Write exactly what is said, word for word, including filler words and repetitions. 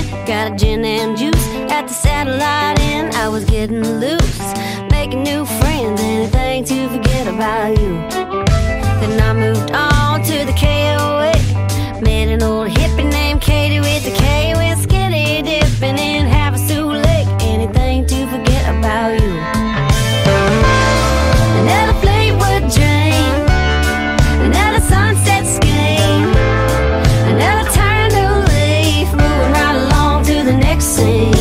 Got a gin and juice at the Satellite Inn. I was getting loose, making new friends, anything to forget about you. Then I moved on to the K O A, met an old hippie named Katie with the K. Went skinny dipping in Havasu Lake, anything to forget about you. Another Fleetwood dream, another sunset scheme, another turn of leaf, moving right along to the next scene.